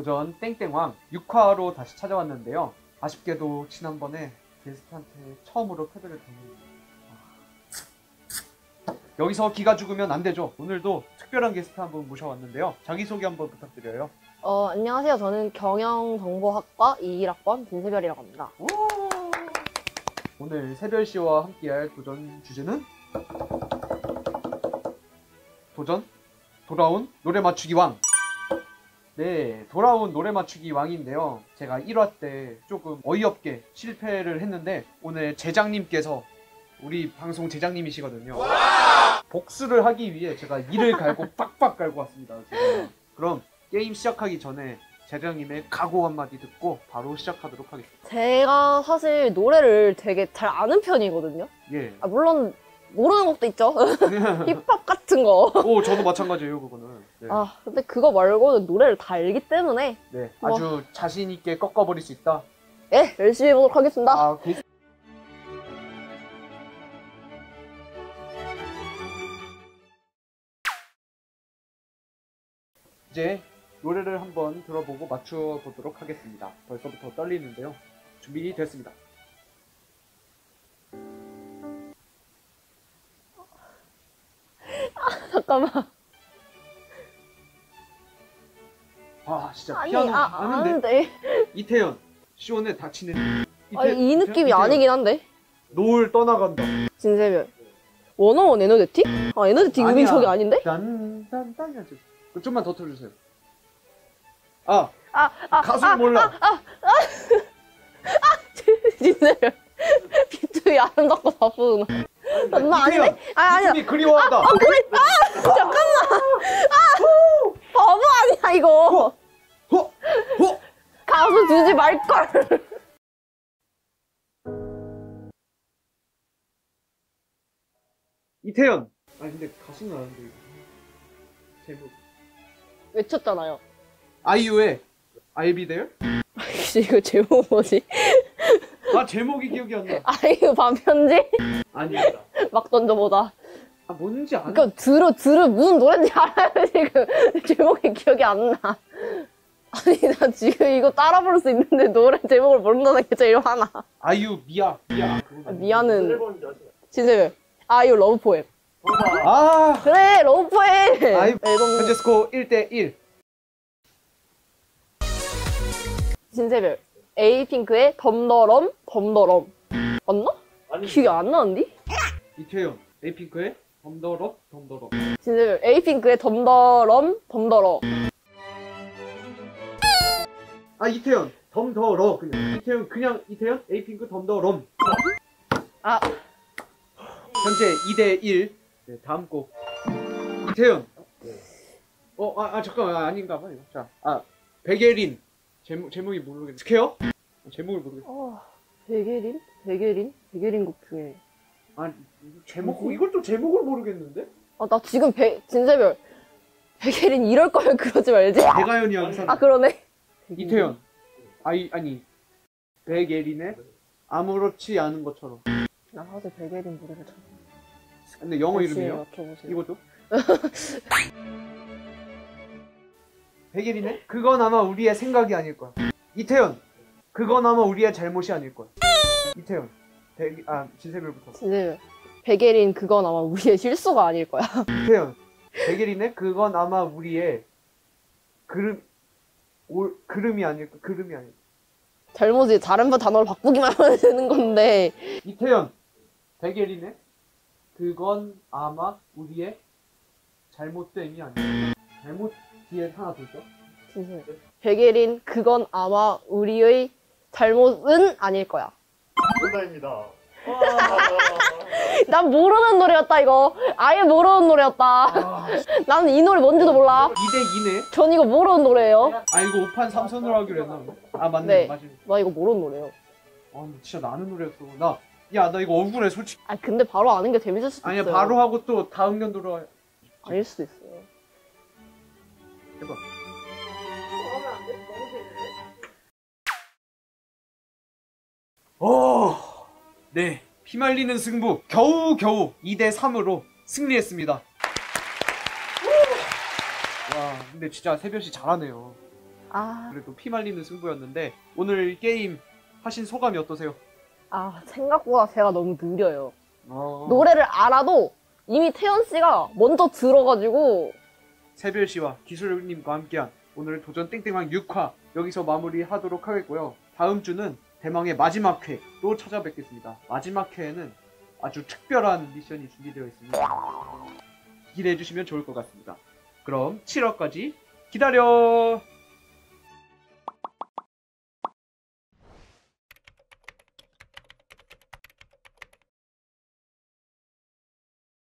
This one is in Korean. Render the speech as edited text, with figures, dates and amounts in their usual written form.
도전 땡땡왕 6화로 다시 찾아왔는데요. 아쉽게도 지난번에 게스트한테 처음으로 패배를 당했습니다. 여기서 기가 죽으면 안 되죠. 오늘도 특별한 게스트 한 분 모셔왔는데요. 자기소개 한번 부탁드려요. 안녕하세요. 저는 경영정보학과 21학번 김세별이라고 합니다. 오늘 세별 씨와 함께할 도전 주제는 돌아온 노래 맞추기 왕. 네, 돌아온 노래 맞추기 왕인데요. 제가 1화 때 조금 어이없게 실패를 했는데 오늘 제장님께서 우리 방송 제장님이시거든요. 복수를 하기 위해 제가 이를 갈고 빡빡 갈고 왔습니다. 제가. 그럼 게임 시작하기 전에 제장님의 각오 한마디 듣고 바로 시작하도록 하겠습니다. 제가 사실 노래를 되게 잘 아는 편이거든요. 예. 물론 모르는 곡도 있죠. 힙합 같은 거. 오, 저도 마찬가지예요, 그거는. 네. 근데 그거 말고는 노래를 다 알기 때문에 네, 아주 자신 있게 꺾어버릴 수 있다. 네, 열심히 해보도록 하겠습니다. 이제 노래를 한번 들어보고 맞춰보도록 하겠습니다. 벌써부터 떨리는데요. 준비됐습니다. 잠깐만. 진짜 피아노 아는데. 이태연, 시온의 다치는 이 느낌이 아니긴 한데. 노을 떠나간다. 진세별. 원어원 에너제틱? 에너제틱 음이 저게 아닌데? 딴딴딴이야. 좀만 더 틀어주세요. 가수를 몰라. 진세별. 비트이 아름답고 바쁘구나. 나 아닌데? 아니야. 비트이 그리워하다. 그래. 잠깐만. 바보 아니야 이거. 가수 주지 말걸. 이태연. 근데 가수는 아는데 이거. 제목. 외쳤잖아요. 아이유의 I'll be there? 이거 제목 뭐지? 제목이 기억이 안 나. 아이유 반편지? 아닙니다. 막 던져보자. 뭔지 아는. 그니까 들어 무슨 노래인지 알아요 지금. 제목이 기억이 안 나. 아니 나 지금 이거 따라 부를 수 있는데 노래 제목을 모른다는 게 제일 화나. 아이유 미아. 미아는 진세별. 아이유 러브 포엠. 그래 러브 포엠. 현재 스코어 1대1. 진세별. 에이핑크의 덤더럼 덤더럼. 맞나? 기억이 안 나는데? 이태연. 에이핑크의 덤더럽. 진세별. 에이핑크의 덤더럼 덤더러. 이태연. 덤더러. 그냥 이태연. 에이핑크 덤더럼. 현재 2대1. 네, 다음 곡. 이태연. 잠깐만. 아닌가 봐. 이거. 자, 백예린. 제목이 모르겠네. 스퀘어? 제목을 모르겠어. 백예린 곡 중에. 이걸 또 제목을 모르겠는데? 나 지금 진세별. 백예린 이럴 거면 그러지 말지. 배가연이 항상. 그러네. 이태연. 아니. 백예린의 아무렇지 않은 것처럼. 나 사실 백예린 노래를 잘. 근데 영어 이름이에요? 이거죠? 백예린의 그건 아마 우리의 생각이 아닐 거야. 이태연. 그건 아마 우리의 잘못이 아닐 거야. 이태연. 진세별부터. 진세별. 백예린 그건 아마 우리의 실수가 아닐 거야. 이태연. 백예린의 그건 아마 우리의 그름이 아닐 거야. 잘못이 다른 단어를 바꾸기만 하면 되는 건데. 이태연. 백예린의 그건 아마 우리의 잘못됨이 아니야. 잘못 뒤에 하나 더 있죠? 백예린 그건 아마 우리의 잘못은 아닐 거야. 정답입니다. 난 모르는 노래였다 이거. 아예 모르는 노래였다. 나는 이 노래 뭔지도 몰라. 2대2네. 전 이거 모르는 노래예요. 이거 5판 3선으로 하기로 했나? 맞네. 네. 맞아. 나 이거 모르는 노래예요. 진짜 나는 노래였어. 나 이거 억울해 솔직히. 근데 바로 아는 게 재밌을 수도 아니야, 있어요. 바로 하고 또 다음 연도로 아닐 수도 있어요. 해봐. 네, 피말리는 승부 겨우 2대3으로 승리했습니다. 와, 근데 진짜 세별씨 잘하네요. 아, 그래도 피말리는 승부였는데 오늘 게임 하신 소감이 어떠세요? 생각보다 제가 너무 느려요. 어, 노래를 알아도 이미 태연 씨가 먼저 들어가지고 새별 씨와 기술님과 함께한 오늘 도전 땡땡왕 6화 여기서 마무리하도록 하겠고요. 다음 주는 대망의 마지막 회로 찾아뵙겠습니다. 마지막 회에는 아주 특별한 미션이 준비되어 있습니다. 기대해 주시면 좋을 것 같습니다. 그럼 7화까지 기다려!